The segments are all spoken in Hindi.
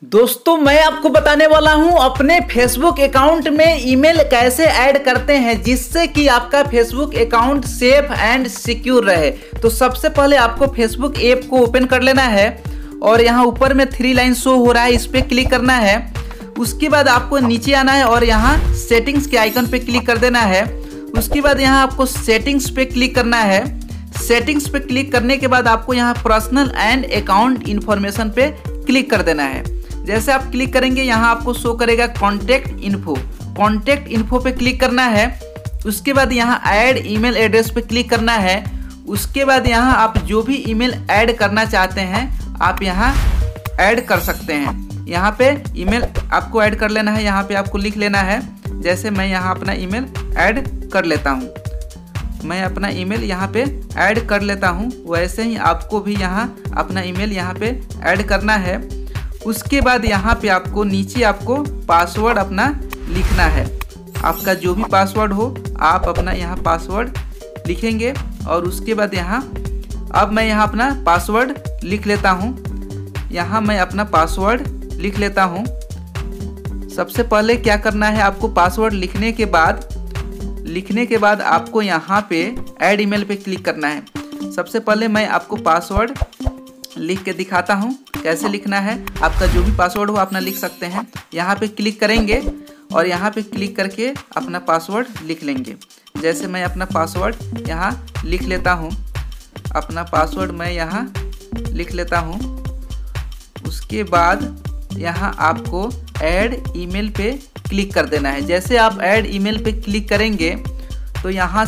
दोस्तों मैं आपको बताने वाला हूं अपने फेसबुक अकाउंट में ईमेल कैसे ऐड करते हैं जिससे कि आपका Facebook account safe and secure रहे। तो सबसे पहले आपको फेसबुक ऐप को ओपन कर लेना है और यहाँ ऊपर में 3 लाइन शो हो रहा है, इस पर क्लिक करना है। उसके बाद आपको नीचे आना है और यहाँ सेटिंग्स के आइकन पे क्लिक कर देना है। उसके बाद यहाँ आपको सेटिंग्स पे क्लिक करना है। सेटिंग्स पे क्लिक करने के बाद आपको यहाँ पर्सनल एंड अकाउंट इन्फॉर्मेशन पे क्लिक कर देना है। जैसे आप क्लिक करेंगे यहाँ आपको शो करेगा कॉन्टैक्ट इन्फो। कॉन्टैक्ट इन्फो पे क्लिक करना है। उसके बाद यहाँ ऐड ईमेल एड्रेस पे क्लिक करना है। उसके बाद यहाँ आप जो भी ईमेल ऐड करना चाहते हैं आप यहाँ ऐड कर सकते हैं। यहाँ पे ईमेल आपको ऐड कर लेना है, यहाँ पे आपको लिख लेना है। जैसे मैं यहाँ अपना ईमेल ऐड कर लेता हूँ, मैं अपना ईमेल यहाँ पे ऐड कर लेता हूँ। वैसे ही आपको भी यहाँ अपना ईमेल यहाँ पे ऐड करना है। उसके बाद यहाँ पे आपको नीचे आपको पासवर्ड अपना लिखना है। आपका जो भी पासवर्ड हो आप अपना यहाँ पासवर्ड लिखेंगे। और उसके बाद यहाँ अब मैं यहाँ अपना पासवर्ड लिख लेता हूँ। यहाँ मैं अपना पासवर्ड लिख लेता हूँ। सबसे पहले क्या करना है, आपको पासवर्ड लिखने के बाद आपको यहाँ पे ऐड ईमेल पे क्लिक करना है। सबसे पहले मैं आपको पासवर्ड लिख के दिखाता हूँ कैसे लिखना है। आपका जो भी पासवर्ड हो अपना लिख सकते हैं। यहाँ पे क्लिक करेंगे और यहाँ पे क्लिक करके अपना पासवर्ड लिख लेंगे। जैसे मैं अपना पासवर्ड यहाँ लिख लेता हूँ, अपना पासवर्ड मैं यहाँ लिख लेता हूँ। उसके बाद यहाँ आपको ऐड ईमेल पे क्लिक कर देना है। जैसे आप ऐड ईमेल पे क्लिक करेंगे तो यहाँ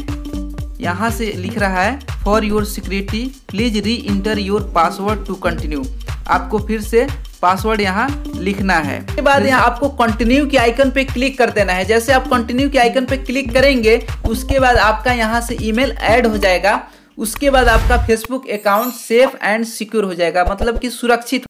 से लिख रहा है for your security please re enter your password to continue. आपको फिर से पासवर्ड यहाँ लिखना है। उसके बाद यहाँ आपको कंटिन्यू के आइकन पे क्लिक कर देना है। जैसे आप कंटिन्यू के आइकन पे क्लिक करेंगे उसके बाद आपका यहाँ से ईमेल ऐड हो जाएगा। उसके बाद आपका Facebook account safe and secure हो जाएगा, मतलब कि सुरक्षित।